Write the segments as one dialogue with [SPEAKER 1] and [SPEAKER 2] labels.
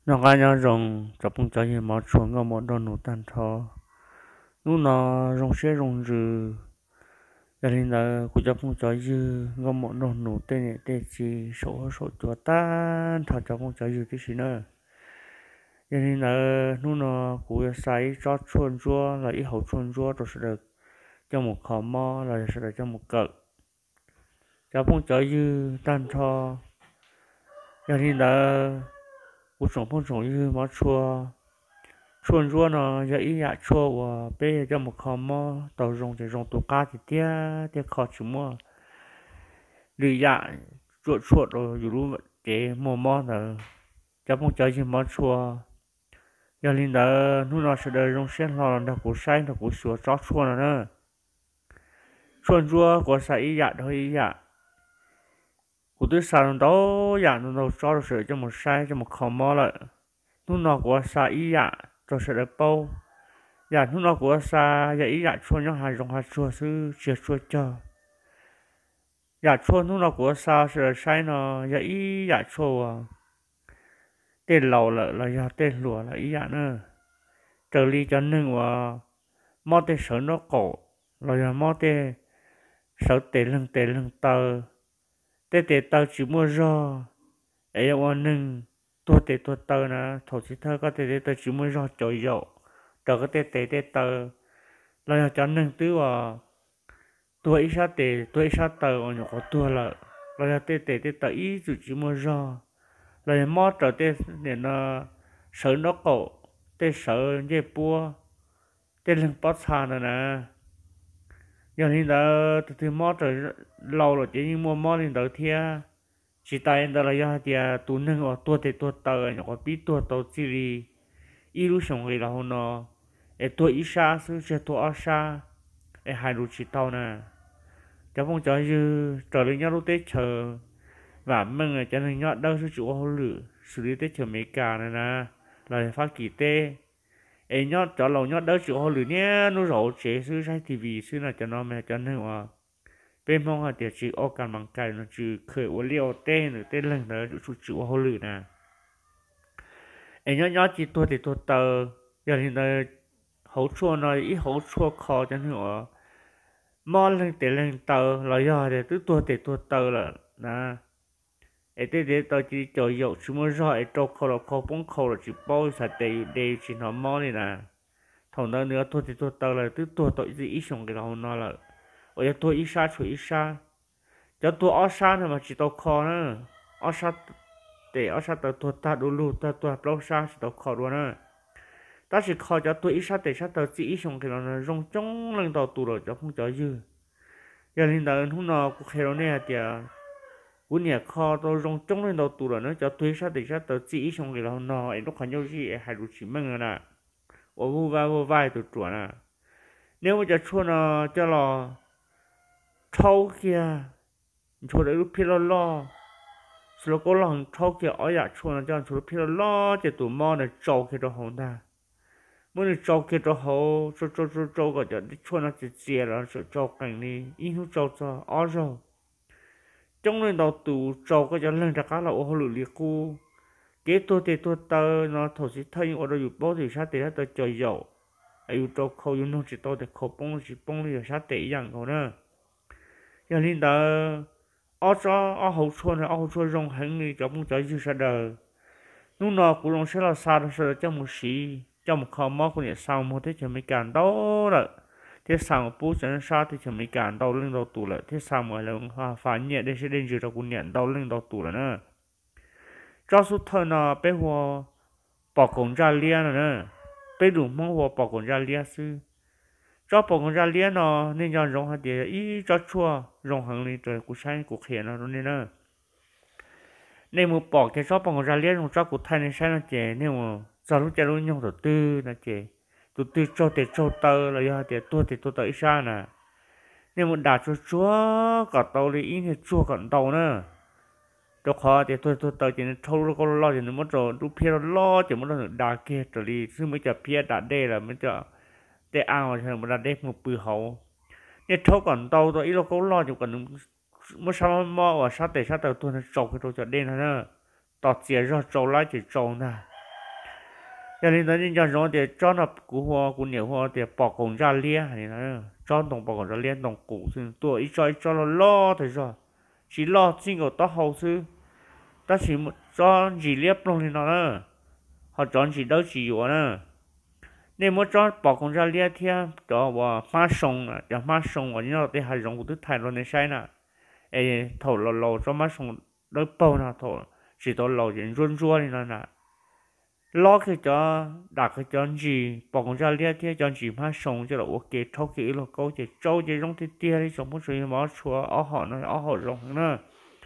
[SPEAKER 1] nó cái nhau rồng chụp bông trái gì mà chuồng ngõ một đòn nổ tan thọ lúc nó rồng xe rồng rừ gia đình là cụ chụp bông trái gì ngõ một đòn nổ tên này tên gì số số chùa tan thọ chụp bông trái gì tí xí nữa gia đình là lúc nó cụ sai cho chuồn chua là ít hậu chuồn chua rồi sẽ được cho một khóm mò là sẽ được cho một cỡ chụp bông trái gì tan thọ gia đình là cụ trồng bông trái gì mà chua chuồn chua nó giờ ý dạ chua và bé cho một khóm mò tàu rồng thì rồng tàu cá thì tia tia khó chịu mua lì dạ chuột chuột rồi dù lúc cái mò mò là cho phong chơi gì mò chua giờ linh đó lúc nào sẽ đợi rồng sen lò là của sai là của sửa chó chua nữa chuồn chua của sai ý dạ thôi ý dạ của tôi sao đó dạ nó đâu cho sửa cho một sai cho một khóm mò lại lúc nào của sai ý dạ cho sẽ đợi bao dạ lúc nào của sai dạ ý dạ chua nhau hai rồng hai chua sư chia chua cho dạ chua lúc nào của sao sẽ sai nó dạ ý dạ chua tên lầu là dạ tên lùa là ý dạ nữa trở đi cho nên và mò tên sở nó cổ là dạ mò tên sở tê lưng tờ tê tờ chỉ mua rò ấy là nâng tua tờ nè thầu chỉ thơ có tê tờ chỉ mua rò trời dậu trời có tê tờ là dạ cho nâng tứ và tua ít sát tờ ở nhỏ có tua là dạ tê tờ ít chỉ mua rò là mót trở tê để nó sợ nó cổ tê sợ dây bua tê lưng bó xa nữa nè giờ thì đó từ mót trở lâu rồi chỉ mua mót thì đỡ thia chỉ tay đó là do thì tu nâng ở tua tờ nhỏ có biết tua tàu chỉ đi ít lúc sống người là hôm nó để tua ít xa xứ sẽ tua ở xa để hai lúc chỉ tàu nè cháu không cho dư trở lên nhau lúc tết chờ và mừng là cho nên nhọt đâu số chủ hồ lử xử lý tết chờ mấy cả này nè là phát kỳ tê ấy nhọt cho lâu nhọt đâu chủ hồ lử nhé nó rổ chế sư sai thì vì sư là cho nó mẹ cho nên là bên mong là tiệt chỉ ô cần bằng cày nó chỉ khởi ô liều tê nữa tê lần nữa chủ hồ lử nè ấy nhọt chỉ tôi thì tôi tờ giờ thì là hậu chua nó ít hậu chua khó cho nên là mò lên tê lên tờ là giờ thì tôi tờ là nè ấy thế tao chỉ cho dầu chúng mới rồi cho khâu là khâu bông khâu là chỉ bao giờ để chỉ nó mò này nè thằng đó nữa tôi thì tôi tao là tôi tội gì ít xong cái đó nó là ở tôi ít xa cho tôi ở xa thôi mà chỉ tao khâu nữa ở xa để ở xa tôi ta đủ luôn tôi bao xa chỉ tao khâu luôn nữa ta chỉ khâu cho tôi ít xa để xa tao chỉ ít xong cái đó nó rong trống lên tao tụ rồi cho không cho dư giờ hiện tại hôm nào cũng khéo này thì cú nhà kho tôi rong trống lên đầu tủ rồi nó cho thuê sát thì sát tao chỉ xong cái là nó ấy nó khó nhau gì hai đứa chỉ mừng rồi nè ở vô vai tụi chuột nè nếu mà cho chua nó cho là thâu kia chua đấy lúc phía lo rồi có lần thâu kia ở nhà chua nó cho chua phía lo cho tụi mò này trâu kia đó hông ta mới được trâu kia đó hông trâu cái cho chua nó chỉ chia là trâu cảnh đi ít lúc trâu cho ở rồi trong lên đầu tủ trâu có cho lên ra cá là ô lử liệt cu kế tôi tơ nó thổ sĩ thay ở đây bố thì sát tệ tơ trời dậu ai trâu khâu nó chỉ tôi để khâu bông chỉ bông thì sát tệ dạng của nó giờ lên đó ở hậu chuột rong hành đi cho bông trời dư sát đời lúc nào cũng rong sẽ là sao đó sẽ cho một xí cho một kho móc của nhà sau một thế cho mấy cản đó rồi thế sao mà bố chẳng sao thì chẳng mấy cản đau lên đầu tủ lại thế sao mà là phản nhẹ đây sẽ đến giờ cũng nhận đau lên đầu tủ lại nữa cho số thơ nó bé hoa bỏ cổng ra lia nữa bé đủ mong hoa bỏ cổng ra lia sư cho bỏ cổng ra lia nó nên cho rong hạt địa ý cho chua rong hàng lên trời cũng sai cũng khẽ nó nên nữa nên một bỏ cái cho bỏ cổng ra lia rong cho cũng thay nên sai nó chè nên mà giờ lúc chơi lúc nhau đầu tư nó chè tụi tôi cho tơ là do tôi tới xa nè nên một đà chúa cả tàu đi ít thì chúa còn tàu nữa cho khó thì tôi tới chỉ nên thâu nó có lo thì nó mất rồi lúc phía lo chỉ mất rồi đà kia trở đi chứ mới chả phía đà đây là mới chả để ao thì một đà đây một bự hậu nên thâu còn tàu tôi ít nó có lo chỉ cần mới sao mò và sát tàu tôi nó trâu cái trâu chợ đen nữa tọt chè ra trâu lá chỉ trâu nè cho nên là những trong thì cho nó cú hoa cú nhiều hoa thì bỏ cùng ra lia này nó cho đồng bỏ cùng ra lia đồng cũ xin tuổi ít cho nó lo thì sao chỉ lo chính của tao hậu sư ta chỉ cho chỉ liếp luôn thì nó nữa họ chọn chỉ đâu chỉ yếu nữa nên muốn cho bỏ cùng ra lia theo cho vào phát sông à cho phát sông ở nhau thì hai dòng của thứ thái luôn này sai nè ê thầu lò lò cho phát sông đôi bao nào thầu chỉ tao lò chuyện run run thì nó nè lo cái cho đặt cái cho gì bỏ con ra lia thế cho gì mà sống cho là ok thâu kỹ là câu chỉ trâu chỉ trong thế tia đi sống một số mà chùa ở họ nó ở họ rộng nữa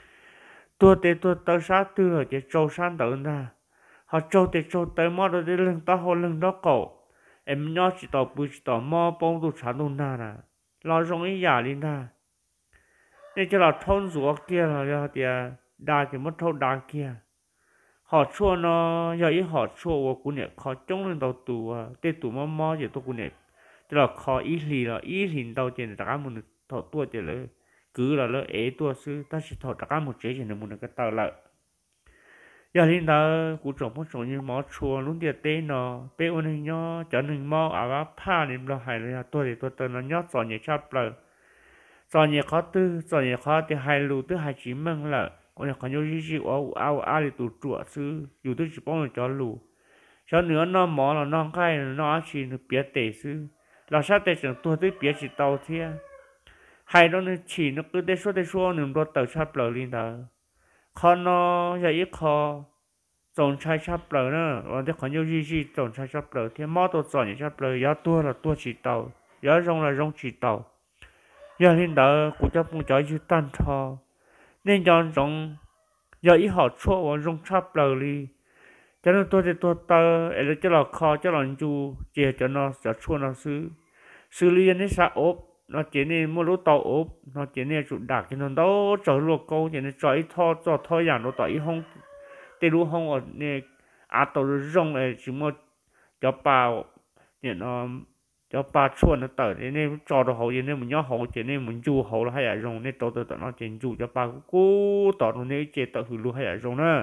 [SPEAKER 1] tôi tới sát tư ở cái trâu san tới nè họ trâu tới mà rồi đi lưng ta họ lưng đó cậu em nhớ chỉ tao bự chỉ tao mà bông tu sản tu nà nè lo rong ý giả đi nè nên cho là thôn ruột kia là thì đa thì mất thâu đa kia họ chua nó giờ ý họ chua của cụ nè họ trông lên đầu tù tê tù mò mò vậy tôi cụ nè tức là họ ý lì đầu tiền tất cả một thọ tua tiền là cứ là lỡ ế tua sư ta chỉ thọ tất cả một chế chỉ là một cái tàu lợi giờ hiện tại cụ trồng một số như mò chua luôn tiền tê nó bé ôn hình nhó cho nên mò à pha nên là hay là tôi thì tôi tên nó nhót sò nhẹ chắp lợi sò nhẹ khó tư sò nhẹ khó thì hai lù tư hai chỉ măng lợi còn còn nhiều gì ao thì tụt chuột sư dù tôi chỉ幫cho lù cho nữa nó mỏ là nó khai nó chỉ nó biết tệ sư là sao tệ chẳng tôi tới biết chỉ tàu thế hay đó nó chỉ nó cứ tới số đừng đốt tàu sắp lờ lên đó con nó giờ ít khó trồng trái sắp lờ nữa còn thế còn nhiều gì trồng trái sắp lờ thế mỏ tôi trồng sắp lờ giá tua là tua chỉ tàu giá rong là rong chỉ tàu giờ hiện tại cũng cho phong trào như tan thò nên chọn trong giờ ý họ chua và rong chắp lờ đi cho nên tôi thì tôi tơ ấy là cho là kho cho là chu chia cho nó sẽ chua nó xử lý nó sẽ ốp nó chỉ nên mua lúa tàu ốp nó chỉ nên chủ đặc cho nó đâu trở lúa câu chỉ nên cho ít cho thôi dạng nó tỏi không tê lúa không ở nè tàu rong này chỉ mua cho bao thì nó cho ba chuột nó tới nên cho đồ hậu nên mình nhớ hậu chỉ nên mình chu hậu là hay là rong nên tàu tàu nó chỉ chu cho ba cú tàu nó nên chỉ tàu hư lu hay là rong nữa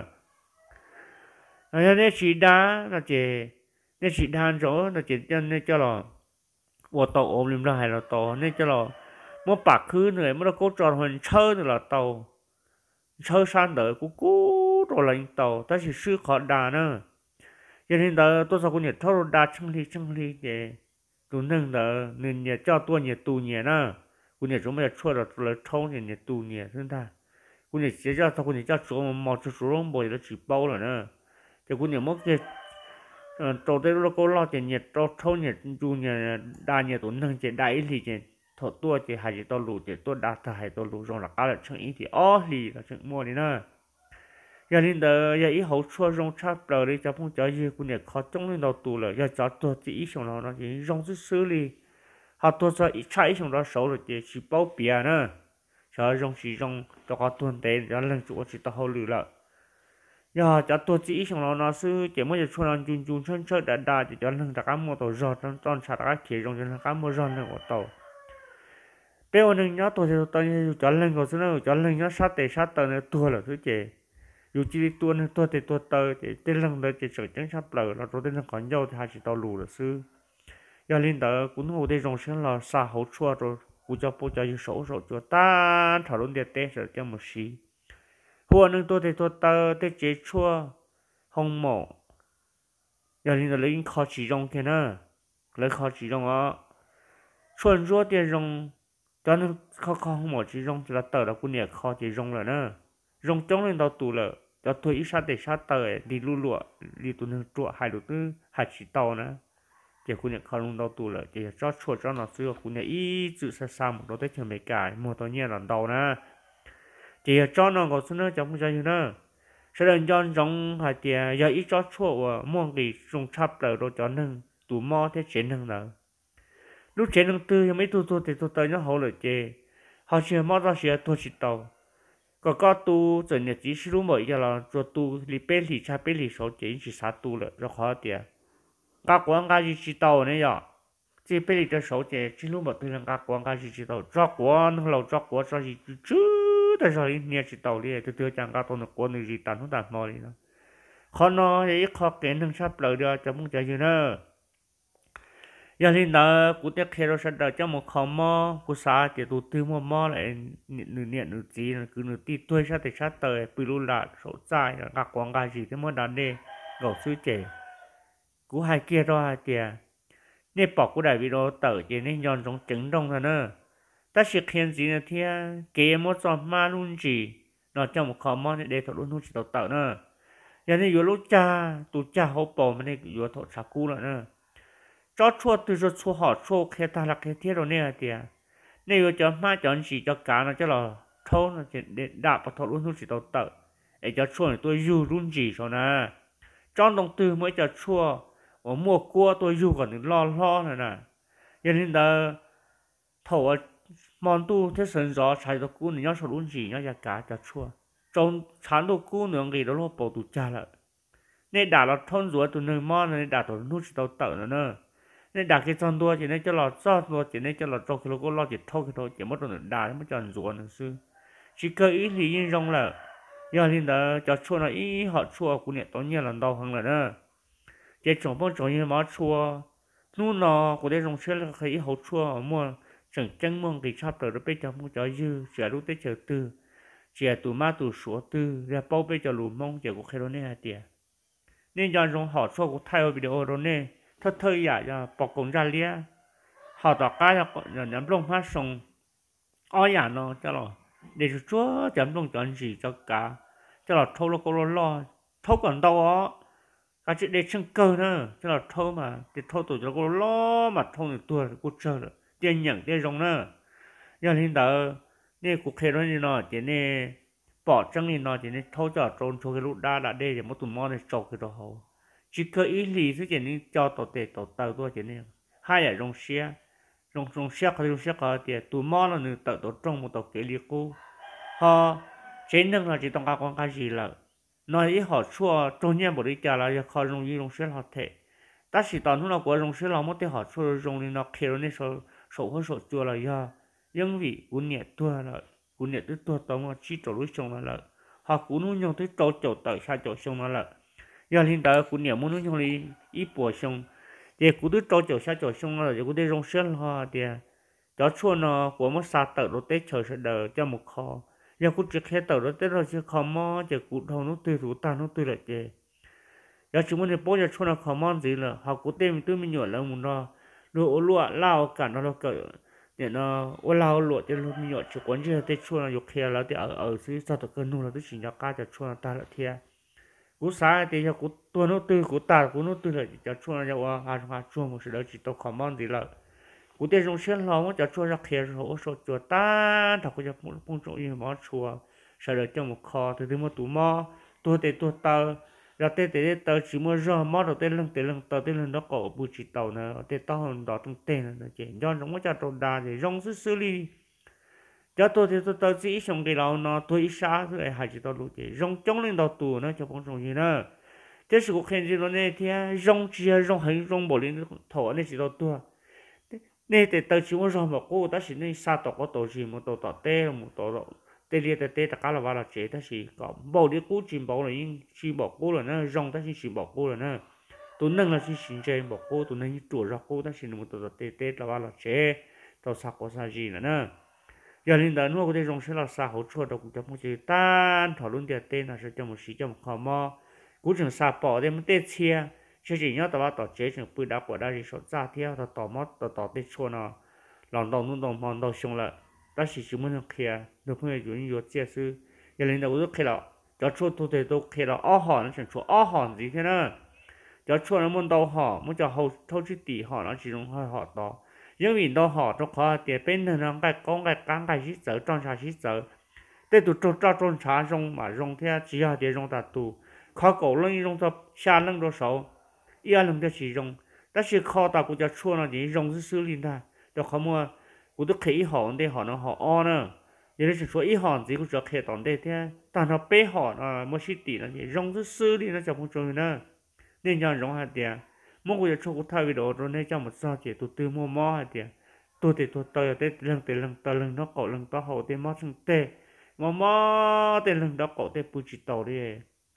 [SPEAKER 1] nên chỉ đá nó chỉ nên chỉ đan chỗ nó chỉ cho nên cho là của tàu ôm lên là hay là tàu nên cho là mua bạc khứ nữa mua cố tròn hình chơi nữa là tàu chơi san đỡ cú rồi là tàu ta chỉ sư khó đà nữa cho nên là tôi sao cũng nhận thâu đà chân ly để tụi nâng đỡ nên nhà cho tôi nhà tù nhà nè cũng nhà chúng mày chua là thâu nhà tù nhà thế ta cũng nhà chỉ cho tao cũng nhà cho số một số lượng bồi nó chỉ bao rồi nè thì cũng nhà mất cái trâu tây nó có lo tiền nhà trâu thâu nhà tù nhà đa nhà tụi nâng chỉ đại thì chỉ thọ tua chỉ hai chỉ tao lù chỉ tôi đa thà hai tao lù rồi là cả là chân ý thì lì là chân mua đi nè giờ nên giờ ý hậu chua rong chắp rồi đi cho phong cho gì cũng nhà khó trong lên đầu tù rồi giờ cho tôi chỉ ý xong nó chỉ rong xử lý họ tôi cho ít trái xong đó xấu rồi chỉ bao bìa nữa cho rong chỉ rong cho có tuần tệ cho lần chủ chỉ tao hậu lử lại giờ cho tôi chỉ xong nó sư chỉ mới cho nó chun chân đã chỉ cho lần tất cả mua tàu giọt trong sạch các kia rong cho tất cả mua giọt nữa của tàu bây giờ nên nhớ tôi cho lần của sư nó cho lần nhớ sát tờ này tua là thứ gì dù chỉ tua này tua thì tua tờ thì tên lần đó chỉ sợ chẳng sắp lờ là rồi tên là còn nhau thì hai chỉ tàu lù là sư giờ lên đó cũng hồ đây rong xem là xa hậu chua rồi cũng cho bố cho số cho ta thảo luận điện tế rồi cho một xí hồ nên tôi thì tôi tờ tế chế chua không mỏ giờ lên đó lấy khó chỉ rong thế nữa lấy khó chỉ rong á chuẩn rùa tiền rong cho nên khó không mỏ chỉ rong thì là tờ là cũng nhẹ khó chỉ rong rồi nữa rong trong lên đó tù lợ cho tôi ít sát để sát tờ đi lu lụa đi tụi nó chuột hai đầu tư hai chỉ tàu nữa chỉ cũng nhận khó luôn đâu tù lợ chỉ cho chuột cho nó xưa cũng nhận ít chữ xa một đôi tay chờ mấy cái một tao nhẹ lần đầu nè chỉ cho nó có số nữa chẳng có gì nữa sẽ đến cho trong hai tiền giờ ít cho chuột mua cái dùng chắp lợ rồi cho nâng tù mò thế chế nâng lợ lúc chế nâng tư mấy tù thì tôi tới nó hậu lợ chế họ chỉ mò ra chỉ tôi chỉ tàu có tu giờ nhà chỉ sử dụng mới là cho tu li bê li cha bê li số chỉ chỉ sát tu了rồi khó点các quán cái gì chỉ tàu này ya chỉ bê li cho số chỉ sử dụng mới tu là các quán cái gì chỉ tàu cho quán lâu cho quán cho gì chứ tại sao nhà chỉ tàu đi từ từ chẳng các tu nó quán gì tàn không tàn mò đi nó khó nó thì khó kiến thằng sắp lời được cho muốn chạy gì nữa giờ thì nó cũng tiếc khi nó sẽ đợi cho một khó mò cũng xa thì tụt tư mò lại nửa gì cứ nửa tí tuổi sát thì sát tới bị lù lạt sổ dài là ngạc quảng cáo gì thế mà đàn đi gầu sư trẻ cũng hai kia đó hai kia nên bỏ của đại video tờ chỉ nên nhon trong trứng đông thôi nữa ta sẽ khen gì nữa thì kế một giọt ma luôn gì nó trong một khó mò để thọ luôn chỉ tờ nữa giờ này vừa lúc cha tụi cha hậu bỏ mà này vừa thọ sạc cú nữa nữa cho chua từ cho chua họ chua khi ta là cái thiết rồi nè tiệt nếu như cho má chọn chỉ cho cá nó cho là thâu nó chỉ để đạp vào thâu luôn nó chỉ tàu tợ để cho chua này tôi du luôn gì rồi nè trong đồng từ mới cho chua ở mua cua tôi du còn lo này nè cho nên là thâu món tu thế sơn gió xài đồ cú này nhớ số luôn gì nhớ giá cá cho chua trong chán đồ cú nữa gì đó lo bỏ tụt cha lại nên đã là thôn rùa tụi nơi mò này đã tụi nó chỉ tàu tợ nữa nên đặt cái con đua chỉ nên cho lọt sót đua chỉ nên cho lọt trâu kilo có lo chỉ thâu cái thôi chỉ mất rồi đá mới chọn rùa nữa sư chỉ cơ ý thì yên rong là giờ thì đó cho chua là ý họ chua của nhiệt tối nhiều lần đau hơn là nữa chỉ trồng bao trồng như máu chua nu nó của đây rong xuyên là thấy hậu chua mua chẳng chân mong thì sắp tới bây giờ mua cho dư chỉ lúc tới chờ tư chỉ tụ ma tụ số tư ra bao bây giờ lù mong chỉ có cái đó này tiền nên giờ rong họ chua của thay video đó nè thôi ya bỏ công ra lia họ tỏ cái là nhắm lông phát sông oi ya nó cho nó để chúa nhắm lông chọn gì cho cả cho nó thâu nó có lo thâu còn đâu á cái chuyện để chân cơ nữa cho nó thâu mà để thâu tụi nó có lo mà thâu được tua cũng chơi được tiền nhận tiền rong nữa giờ hiện tại nè cuộc hệ đó nó chỉ nè bỏ chân đi nó chỉ nè thâu cho trốn cho cái lúc đa đã đây để một tụi mò này chọc cái đó hậu chỉ có ý lý thứ gì nên cho tổ tệ tổ tàu tôi chỉ nên hai là rong xe rong xe có thì tụi mò là người tự tổ trong một tổ kế liệt cô họ trên đường là chỉต้องการquan cái gì là nói ý họ chua trong nhà một đi chả là họ rong xe họ thể ta chỉ toàn lúc nào của rong xe là một cái họ chua rong đi nó kêu nên số chua là do因为古年多了古年多到我chỉ tổ lúc xong là họ cũng nuôi nhau tới tổ tới sao tổ xong là giờ hiện tại cũng nhiều muốn nói đi ít bổ sung thì cũng đứt trâu chở xa chở sung rồi cũng đứt rong sơn ho thì cho chua nó của một sa tờ nó tết chờ sẽ đợi cho một kho giờ cũng chỉ hết tờ nó tết rồi chứ kho mò chỉ cũng thâu nó tươi rủ ta nó tươi lại chứ giờ chúng mình bố giờ chua nó kho mò gì là họ cũng tên tôi mình nhổ là muốn nó lúa lúa lao cả nó cỡ để nó lao lúa cho nó nhổ chỉ quấn chưa tết chua nó dục khe là thì ở dưới sao tờ cơn nu là tôi chỉ nhặt cá cho chua ta lại thiệt cú sai thì cho cú tua nó tư cú ta cú nó tư là cho chua nó vào hà chua một sự đó chỉ tao không mong gì là cú tiền trong xuyên lo cho chua ra kia rồi số chua ta thằng cú cho phong trộn như món chua sau đó cho một kho từ từ một tủ mò tua tàu ra tàu chỉ mua rau mò đầu tên lưng tàu tên lưng nó cổ bù chỉ tàu nữa tên tàu hơn đó trong tên là chỉ do nó cho trộn đà thì rong xử lý cho tôi thì tôi chỉ xong cái nào nó tôi xa rồi hay chỉ tôi lúc gì rong trong lên đầu tù nó cho phong trào gì nữa thế sự cuộc hẹn gì nó này thì rong chia rong hay rong bỏ lên thổ này chỉ đầu tua này thì tôi chỉ muốn rong một cô ta chỉ nên xa tổ có tổ gì một tổ tê một tổ tê liệt tê tất cả là vào là chế ta chỉ có bỏ đi cú chìm bỏ là nhưng chỉ bỏ cô là nó rong ta chỉ bỏ cô là nó tôi nâng là chỉ xin chơi bỏ cô tôi nâng chủ ra cô ta chỉ một tổ tê là vào là chế tao sao có sao gì nữa giờ linh đạo nuôi cái rong sẽ là sao hỗ trợ được cũng cho một chỉ tan thảo luận địa tên là sẽ cho một sĩ cho một kho mò cú chừng sao bỏ để một tết chia chỉ nhớ tao tao chế chừng bự đá của đây số ra theo tao mót tao tết chua nó lòng đầu nun đầu mòn đầu xong lại ta chỉ muốn kia được người dùng nhiều chia sư giờ linh đạo cũng kia là cho chua tôi kia là hỏi nó chẳng chua hỏi gì thế nữa cho chua nó muốn đầu hỏi muốn cho hậu thâu chữ tỷ hỏi nó chỉ dùng hỏi đó因为到好这块的本身上个讲个刚开始走，装下去走，这都种茶种嘛，种天只要的种得多，靠狗人用到下人多少，一人的是种，但是靠到国家错了的种是手里的，就他们我都可以好的好能好安呢，也就是说一行子我只可以当的天，但他背好啊，没是底了的，种是手里的就不重要呢，人家种下的。mỗi người cho cuộc thay đổi rồi nên cho một sao chỉ tụt từ mua mò hay tiền tôi thì tôi tới lần nó cổ lần to hậu tiền mò chừng tê mò tiền lần đó cổ tê bù chỉ tàu đi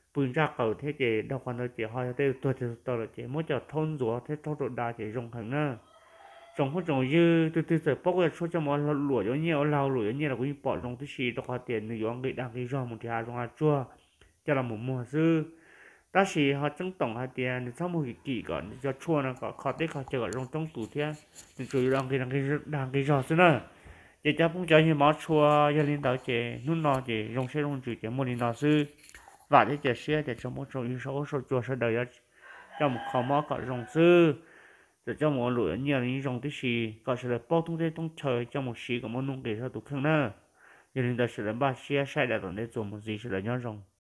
[SPEAKER 1] bùn ra cầu thế chị đâu còn đâu chị hỏi thế tôi là chị muốn cho thôn rùa thế thôn độ đa chị rồng hẳn nữa rồng không rồng dư từ từ bốc ra số cho mọi lụa giống nhiều lao lụa như là cũng bỏ rồng thứ gì đâu có tiền người giống người đang cái rong một nhà rong chua cho là một mùa dư ta chỉ họ trong tổng hai tiền thì sau một cái kỳ còn cho chua nó có khó tết khó chờ trong trong tủ thế thì chủ đang cái giò thế nữa chị cha cũng cho như máu chua cho nên đó chị nút nọ chị rong sẽ rong chữ chị một nọ sư và thế chị xe chị trong một số chua sẽ đời cho một khó máu có rong sư rồi cho một lụa nhiều những rong tí xì có sẽ là bao thông thế trong trời cho một xì có một nông để cho tụ khương nữa cho nên đó sẽ là ba xe sai đã tận để dùng một gì sẽ là nhớ rong